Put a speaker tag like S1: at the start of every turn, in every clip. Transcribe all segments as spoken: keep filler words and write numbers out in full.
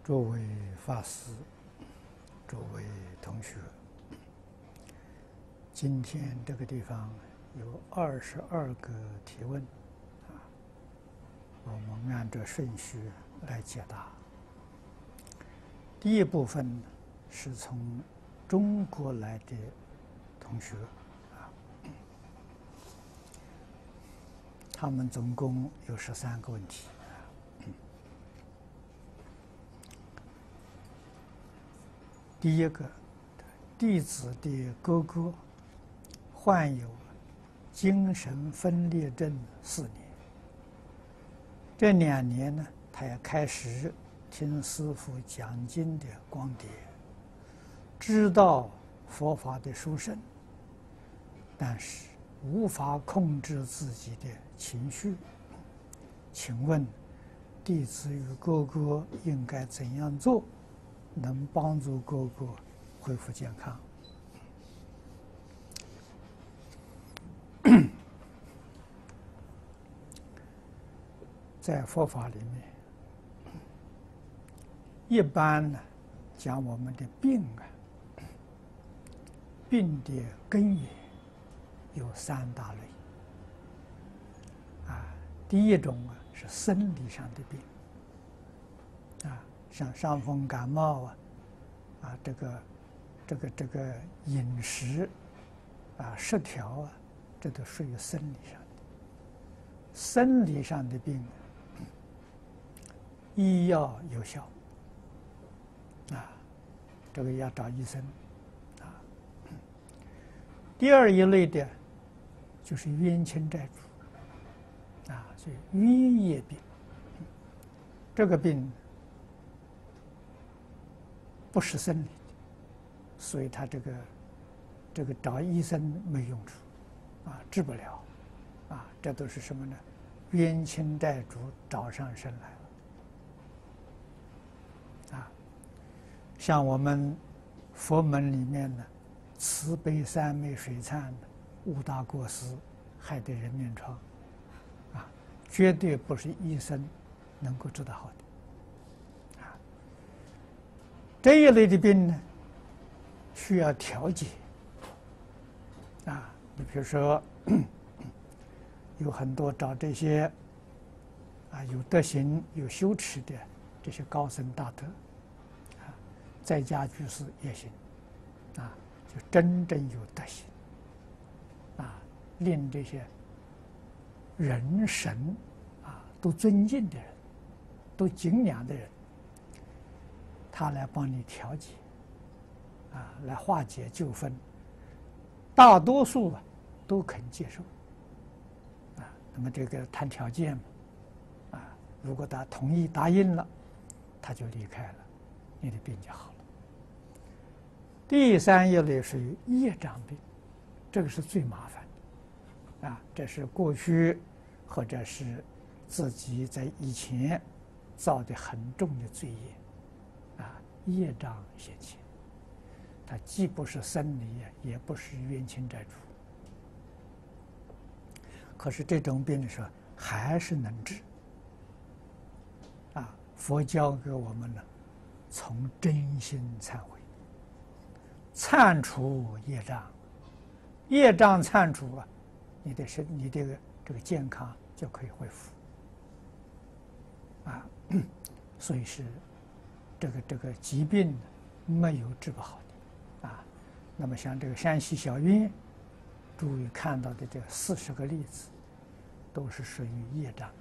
S1: 诸位法师、诸位同学，今天这个地方有二十二个提问，啊，我们按照顺序来解答。第一部分是从中国来的同学，啊，他们总共有十三个问题。 第一个，弟子的哥哥患有精神分裂症四年，这两年呢，他也开始听师父讲经的光碟，知道佛法的殊胜，但是无法控制自己的情绪。请问，弟子与哥哥应该怎样做？ 能帮助哥哥恢复健康。在佛法里面，一般呢讲我们的病啊，病的根源有三大类。啊，第一种啊是生理上的病，啊。 像伤风感冒啊，啊，这个，这个这个饮食啊失调啊，这都属于生理上的。生理上的病，医药有效啊，这个要找医生啊。第二一类的，就是冤亲债主啊，所以冤业病。这个病。 不是生理的，所以他这个这个找医生没用处，啊，治不了，啊，这都是什么呢？冤亲债主找上身来了，啊，像我们佛门里面的慈悲三昧水忏的五大过失，害得人面疮，啊，绝对不是医生能够治得好的。 这一类的病呢，需要调节。啊，你比如说，有很多找这些啊有德行、有修持的这些高僧大德，啊，在家居士也行，啊，就真正有德行，啊，令这些人神啊都尊敬的人，都敬仰的人。 他来帮你调节，啊，来化解纠纷，大多数啊都肯接受，啊，那么这个谈条件嘛，啊，如果他同意答应了，他就离开了，你的病就好了。第三一类属于业障病，这个是最麻烦的，啊，这是过去或者是自己在以前造的很重的罪业。 啊，业障现前，它既不是生理，也不是冤亲债主。可是这种病的时候还是能治。啊，佛教给我们呢，从真心忏悔，忏除业障，业障忏除啊，你的身，你这个这个健康就可以恢复。啊，所以是。 这个这个疾病没有治不好的，啊，那么像这个山西小院，诸位看到的这四十个例子，都是属于业障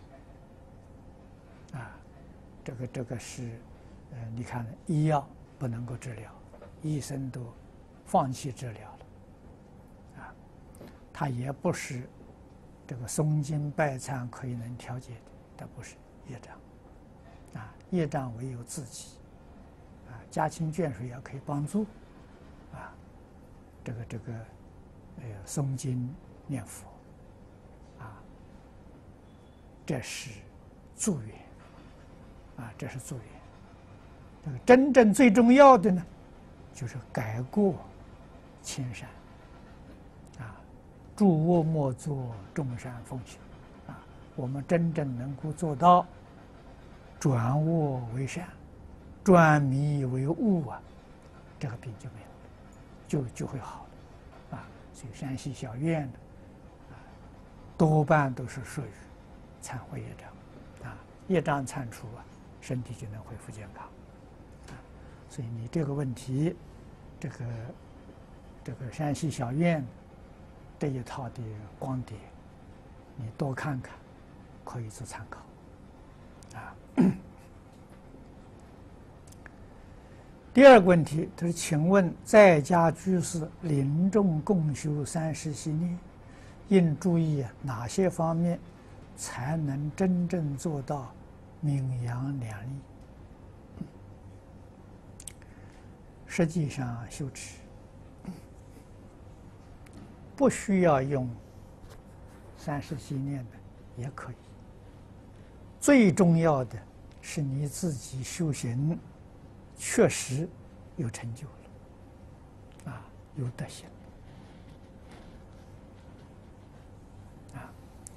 S1: 病，啊，这个这个是，呃，你看医药不能够治疗，医生都放弃治疗了，啊，它也不是这个诵经拜忏可以能调节的，它不是业障。 啊，业障唯有自己，啊，家亲眷属也可以帮助，啊，这个这个，呃，诵经念佛，啊，这是助缘，啊，这是助缘。这个真正最重要的呢，就是改过迁善，啊，诸恶莫作，众善奉行，啊，我们真正能够做到。 转恶为善， 转迷为悟啊，这个病就没有了，就就会好了啊。所以山西小院的啊，多半都是属于忏悔业障啊，业障忏除啊，身体就能恢复健康啊。所以你这个问题，这个这个山西小院这一套的光碟，你多看看，可以做参考啊。第二个问题，他说：“请问在家居士临终共修三世系念，应注意哪些方面，才能真正做到名扬两利？”实际上，修持不需要用三世系念的，也可以。最重要的是你自己修行确实有成就了，啊，有德行，啊。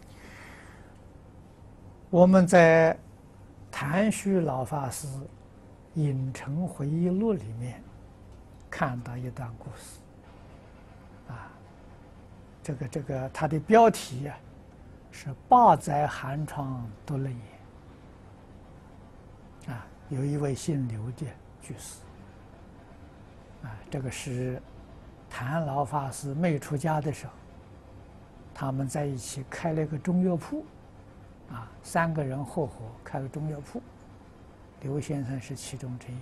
S1: 我们在谭旭老法师《影城回忆录》里面看到一段故事，啊，这个这个它的标题呀、啊、是“八载寒窗独冷眼”，啊，有一位姓刘的居士，啊，这个是谭老法师没出家的时候，他们在一起开了一个中药铺，啊，三个人合伙开了中药铺，刘先生是其中之一，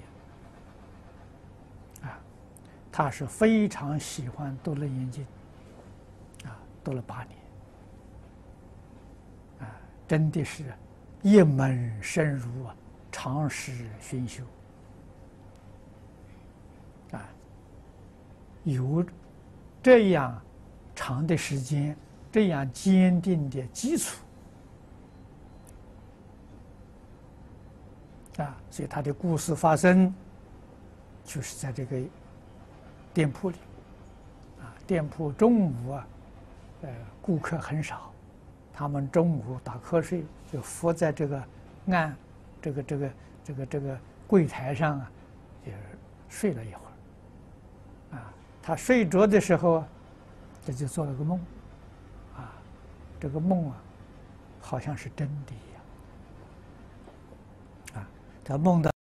S1: 啊，他是非常喜欢读楞严经，啊，读了八年，啊，真的是一门深入啊，长时熏修。啊，有这样长的时间，这样坚定的基础，啊，所以他的故事发生，就是在这个店铺里，啊，店铺中午啊，呃，顾客很少，他们中午打瞌睡，就伏在这个案，这个这个这个这个柜台上啊，也睡了一会儿。啊，他睡着的时候，这就做了个梦，啊，这个梦啊，好像是真的一样，啊，他梦到